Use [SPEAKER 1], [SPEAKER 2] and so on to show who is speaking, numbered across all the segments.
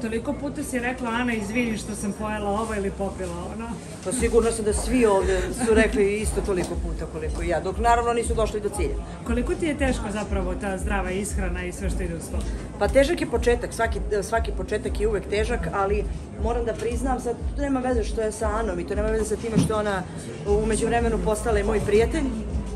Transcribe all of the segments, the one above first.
[SPEAKER 1] toliko puta si rekla, Ana, izvini što sam pojela ovo ili popila ono?
[SPEAKER 2] Pa sigurno sam da svi ovde su rekli isto toliko puta koliko i ja, dok naravno nisu došli do cilja.
[SPEAKER 1] Koliko ti je teško zapravo ta zdrava ishrana i sve što ide uz to?
[SPEAKER 2] Pa težak je početak, svaki početak je uvek težak, ali moram da priznam, sad to nema veze što je sa Anom i to nema veze sa time što ona umeđu vremenu postala i moj prijatelj.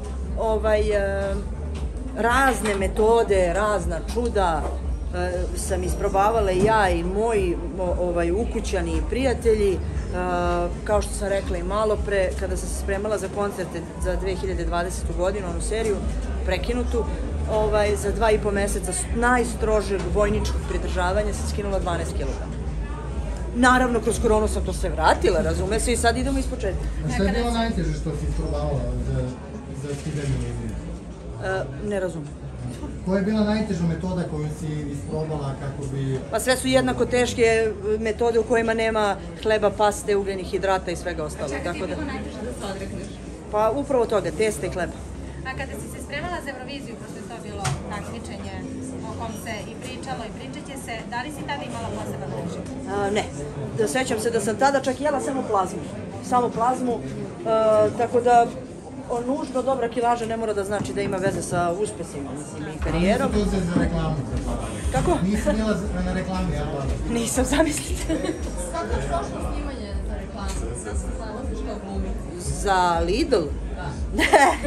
[SPEAKER 2] Razne metode, razna čuda sam isprobavala i ja i moji ukućani i prijatelji. Kao što sam rekla i malo pre, kada sam se spremala za koncerte za 2020. godinu, onu seriju, prekinutu, za 2,5 meseca najstrožeg vojničkog pridržavanja sam skinula 12 kg. Naravno, kroz koronu sam to sve vratila, razume se, i sad idemo ispočetka.
[SPEAKER 3] A šta je bilo najteže što si isprobavala za skidanje linije?
[SPEAKER 2] Ne razumem.
[SPEAKER 3] Koja je bila najteža metoda koju si isprobala kako bi...
[SPEAKER 2] Pa sve su jednako teške metode u kojima nema hleba, paste, ugljenih hidrata i svega ostalo.
[SPEAKER 4] Čekaj, ti je bilo najteže da se odrekneš?
[SPEAKER 2] Pa upravo toga, testa i hleba.
[SPEAKER 4] A kada si se spremala za Euroviziju, pošto je to bilo takmičenje o kom se i pričalo i pričat će se, da li si tada imala poseban režim?
[SPEAKER 2] Ne. Sećam se da sam tada čak jela samo plazmu. Samo plazmu, tako da nužno dobra kilaža ne mora da znači da ima veze sa uspesima, mislim, i karijerom.
[SPEAKER 3] Nisi tu za reklamu preparali?
[SPEAKER 2] Kako?
[SPEAKER 3] Nisi bila na reklami preparali?
[SPEAKER 2] Nisam, zamislite.
[SPEAKER 4] Kako je prošlo snimanje za reklamu? Kako se nalaziš kao glumi?
[SPEAKER 2] Za Lidl? Da.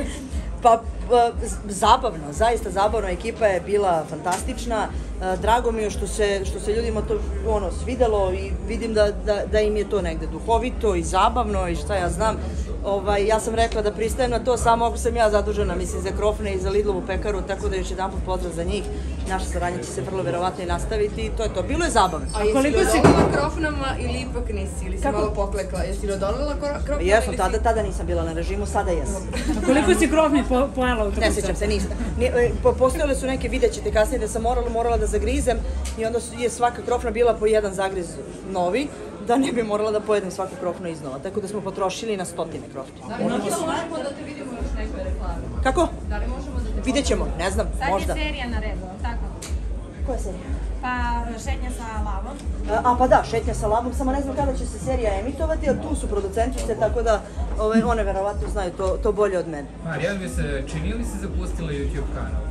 [SPEAKER 2] Pa, zabavno, zaista zabavno, ekipa je bila fantastična, drago mi je što se ljudima to svidelo i vidim da im je to negde duhovito i zabavno i šta ja znam. Ja sam rekla da pristajem na to samo ako sam ja zadužena, mislim, za Krofne i za Lidlovu pekaru, tako da još jedan put pozdrav za njih. Naša saradnja će se vrlo verovatno i nastaviti i to je to. Bilo je zabavno.
[SPEAKER 5] A jesi li odolila Krofnama ili ipak nisi? Ili si malo poklekla? Jesi li odolila Krofnama?
[SPEAKER 2] Jesam, tada nisam bila na režimu, sada jesam.
[SPEAKER 1] A koliko si Krofni pojela u toku?
[SPEAKER 2] Ne sećam se, nisam. Postojale su neke, vidjet ćete kasnije da sam morala da zagrizem i onda je svaka Krofna bila po jedan zagriz novi, da ne bi morala da pojedem svaku Krofnu iznova. Tako da smo potrošili na stotine Krofne.
[SPEAKER 5] Da li možemo da te vidimo još nekoj reklami?
[SPEAKER 2] Kako?
[SPEAKER 5] Da li možemo da te...
[SPEAKER 2] Vidjet ćemo, ne znam, možda.
[SPEAKER 4] Sad je serija na redu, tako?
[SPEAKER 2] Koja serija?
[SPEAKER 4] Pa šetnja sa lavom.
[SPEAKER 2] Pa da, šetnja sa lavom, samo ne znam kada će se serija emitovati, a tu su producentice, tako da one verovatno znaju to bolje od mene.
[SPEAKER 6] Marija, čini li se zapustila YouTube kanal?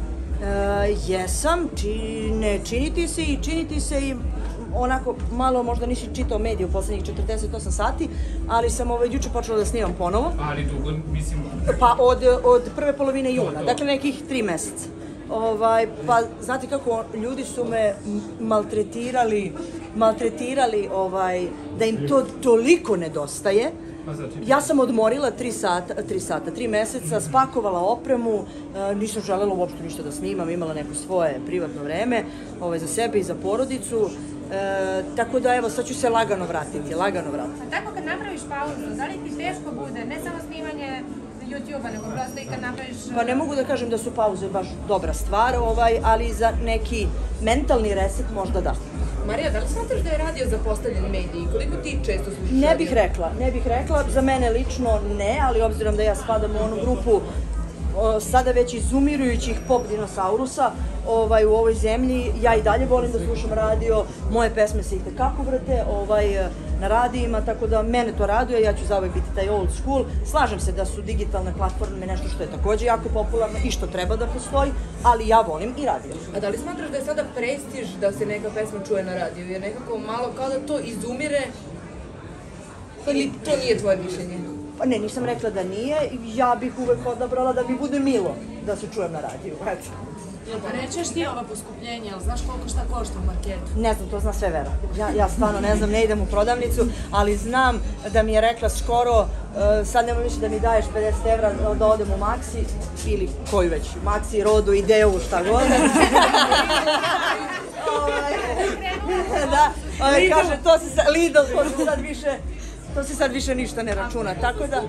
[SPEAKER 2] Jesam, ne činiti se i onako malo možda nisi čitao medije u poslednjih 48 sati, ali sam juče počela da snimam ponovo.
[SPEAKER 6] Ali dugo, mislim...
[SPEAKER 2] Pa od prve polovine juna, dakle nekih 3 meseca. Pa znate kako, ljudi su me maltretirali da im to toliko nedostaje. Ja sam odmorila 3 meseca, spakovala opremu, nisam želela uopšte ništa da snimam, imala neko svoje privatno vreme za sebe i za porodicu. Tako da evo, sad ću se lagano vratiti.
[SPEAKER 4] A tako kad napraviš pauzu, da li ti teško bude, ne samo snimanje YouTube-a, nego prosto i kad napraviš...
[SPEAKER 2] Pa ne mogu da kažem da su pauze baš dobra stvar, ali za neki mentalni reset možda da.
[SPEAKER 5] Marija, da li smatraš da je radio zapostavljen medij? Koliko ti često slušaš radio?
[SPEAKER 2] Ne bih rekla, za mene lično ne, ali obzirom da ja spadam u onu grupu sada već izumirujućih pop dinosaurusa u ovoj zemlji, ja i dalje volim da slušam radio, moje pesme se i tekako vrte na radijima, tako da mene to raduje, ja ću zauvek biti taj old school. Slažem se da su digitalne platforme nešto što je takođe jako popularno i što treba da postoji, ali ja volim i radio.
[SPEAKER 5] A da li smatraš da je sada prestiž da se neka pesma čuje na radiju, jer nekako malo kao da to izumire, ili to nije tvoje mišljenje?
[SPEAKER 2] Pa ne, nisam rekla da nije, ja bih uvek odabrala da mi bude milo da se čujem na radiju, eto.
[SPEAKER 7] Rećeš ti ova poskupljenja, ali znaš koliko šta košta u marketu?
[SPEAKER 2] Ne znam, to zna sve Vera. Ja stvarno ne znam, ne idem u prodavnicu, ali znam da mi je rekla skoro, sad nemoj više da mi daješ 50 evra da odem u Maxi, ili koju već, Maxi, Rodu, Ideu, šta god. Da, kaže, Lidl, to se sad više ništa ne računa, tako da...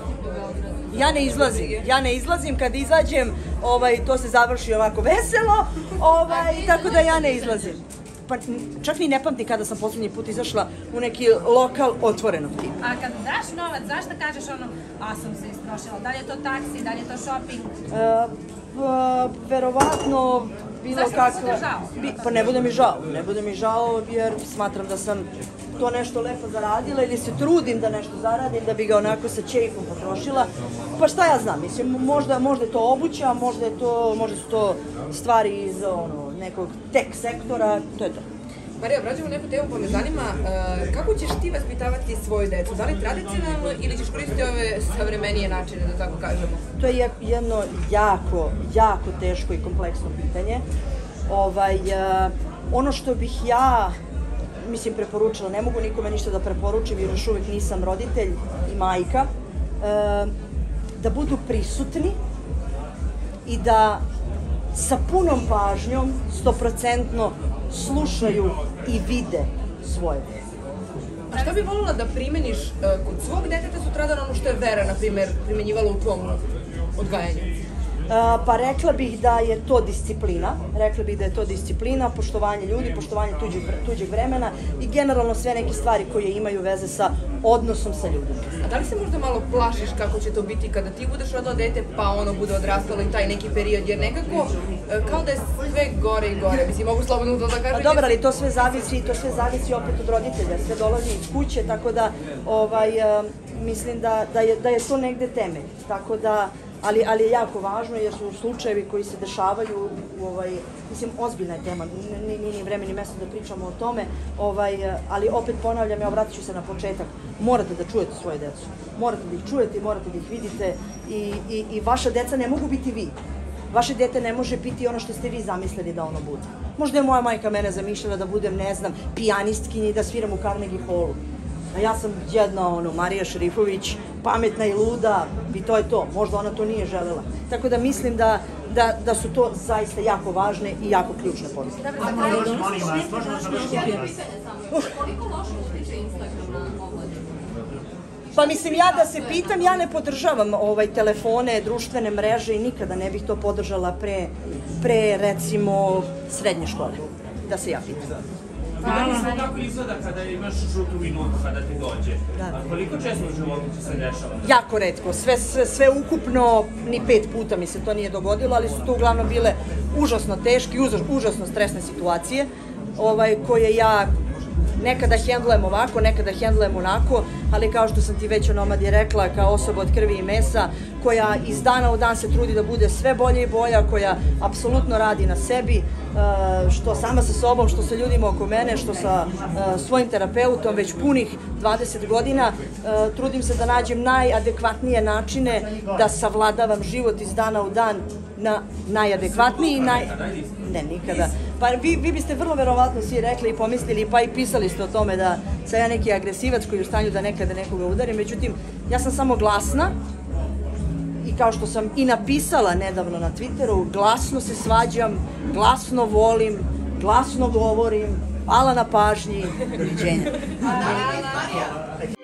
[SPEAKER 2] Ja ne izlazim, kad izađem, to se završi ovako veselo, tako da ja ne izlazim. Pa čak ni ne pamtim kada sam poslednji put izašla u neki lokal otvorenog tipa.
[SPEAKER 4] A kad daš novac, zašto kažeš sam se istrošila? Da li je to taksi, da li je to shopping?
[SPEAKER 2] Verovatno bilo
[SPEAKER 4] Zašto
[SPEAKER 2] kakva...
[SPEAKER 4] ti bude žao?
[SPEAKER 2] Pa ne bude mi žao jer smatram da sam to nešto lepo zaradila ili se trudim da nešto zaradim, da bi ga onako sa ćefom potrošila. Pa šta ja znam, mislim, možda je to obuća, možda su to stvari iz nekog tech sektora, to je to.
[SPEAKER 5] Marija, vraćamo neku temu pa me zanima kako ćeš ti vaspitavati svoju decu? Da li tradicionalno ili ćeš koristiti ove savremenije načine, da tako kažemo?
[SPEAKER 2] To je jedno jako teško i kompleksno pitanje. Ono što bih ja, mislim, preporučila, ne mogu nikome ništa da preporučim jer još uvijek nisam roditelj i majka, da budu prisutni i da sa punom pažnjom, 100% slušaju i vide svoje.
[SPEAKER 5] A šta bi volila da primeniš kod svog deteta sutradan ono što je Vera, na primjer, primenjivala u tvom odgajanju?
[SPEAKER 2] Pa rekla bih da je to disciplina, poštovanje ljudi, poštovanje tuđeg vremena i generalno sve neke stvari koje imaju veze sa odnosom sa ljudima.
[SPEAKER 5] A da li se možda malo plašiš kako će to biti kada ti budeš rodila dete pa ono bude odrastalo i taj neki period, jer nekako kao da je sve gore i gore, mislim, mogu slobodno to da kažem.
[SPEAKER 2] Pa dobro, ali to sve zavisi opet od roditelja, sve dolazi iz kuće, tako da mislim da je to negde temelj, tako da ali je jako važno jer su slučajevi koji se dešavaju, mislim, ozbiljna je tema, nije ni vreme ni mesto da pričamo o tome, ali opet ponavljam, ja vratit ću se na početak, morate da čujete svoje decu, morate da ih čujete i morate da ih vidite i vaša deca ne mogu biti vi. Vaše dete ne može biti ono što ste vi zamislili da ono bude. Možda je moja majka mene zamišljala da budem, ne znam, pijanistkinja i da sviram u Carnegie Hallu. A ja sam jedna, Marija Šerifović, pametna i luda i to je to. Možda ona to nije želela. Tako da mislim da su to zaista jako važne i jako ključne poruke.
[SPEAKER 7] Koliko loše utiče Instagram na omladinu?
[SPEAKER 2] Pa mislim, ja da se pitam, ja ne podržavam telefone, društvene mreže i nikada ne bih to podržala pre recimo, srednje škole. Da se ja pitam.
[SPEAKER 8] Videli smo kako izgleda kada imaš žutu minutu, kada ti dođe. Koliko često u životu ti se dešava?
[SPEAKER 2] Jako retko. Sve ukupno, ni 5 puta mi se to nije dogodilo, ali su to uglavnom bile užasno teške i užasno stresne situacije, koje ja nekada hendlujem ovako, nekada hendlujem onako, ali kao što sam ti već onomad rekla, kao osoba od krvi i mesa, koja iz dana u dan se trudi da bude sve bolje i bolja, koja apsolutno radi na sebi, što sama sa sobom, što sa ljudima oko mene, što sa svojim terapeutom, već punih 20 godina, trudim se da nađem najadekvatnije načine da savladavam život iz dana u dan na najadekvatniji i Ne, nikada. Pa vi biste vrlo verovatno svi rekli i pomislili, pa i pisali ste o tome da sam ja neki agresivac koji je u stanju da nekada nekoga udari, međutim, ja sam samo glasna i kao što sam i napisala nedavno na Twitteru, glasno se svađam, glasno volim, glasno govorim, hvala na pažnji, doviđenja.